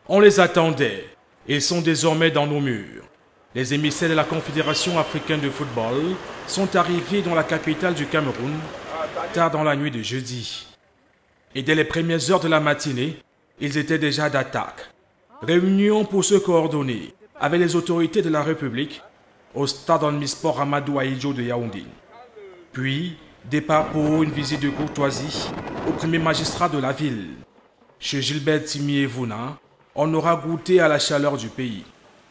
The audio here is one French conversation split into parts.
On les attendait. Ils sont désormais dans nos murs. Les émissaires de la Confédération africaine de football sont arrivés dans la capitale du Cameroun tard dans la nuit de jeudi. Et dès les premières heures de la matinée, ils étaient déjà d'attaque. Réunion pour se coordonner avec les autorités de la République au stade omnisport Amadou Ahidjo de Yaoundé. Puis, départ pour une visite de courtoisie au premier magistrat de la ville. Chez Gilbert Timiévouna, on aura goûté à la chaleur du pays.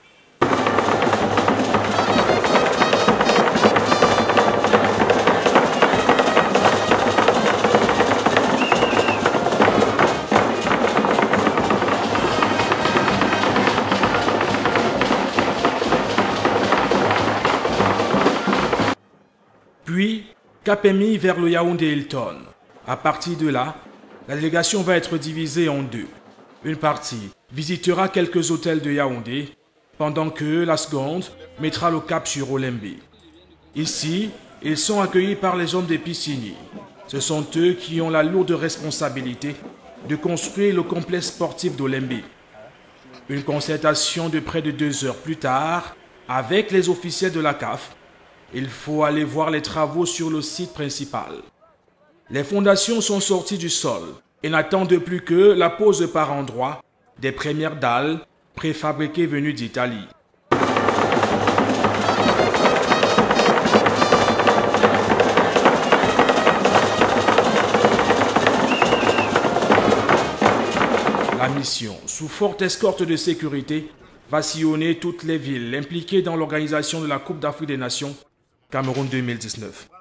Puis, cap émis vers le Yaoundé Hilton. À partir de là, la délégation va être divisée en deux. Une partie visitera quelques hôtels de Yaoundé, pendant que la seconde mettra le cap sur Olembe. Ici, ils sont accueillis par les hommes des Piscini. Ce sont eux qui ont la lourde responsabilité de construire le complexe sportif d'Olembe. Une concertation de près de 2 heures plus tard, avec les officiels de la CAF, il faut aller voir les travaux sur le site principal. Les fondations sont sorties du sol et n'attendent plus que la pose par endroits des premières dalles préfabriquées venues d'Italie. La mission, sous forte escorte de sécurité, va sillonner toutes les villes impliquées dans l'organisation de la Coupe d'Afrique des Nations Cameroun 2019.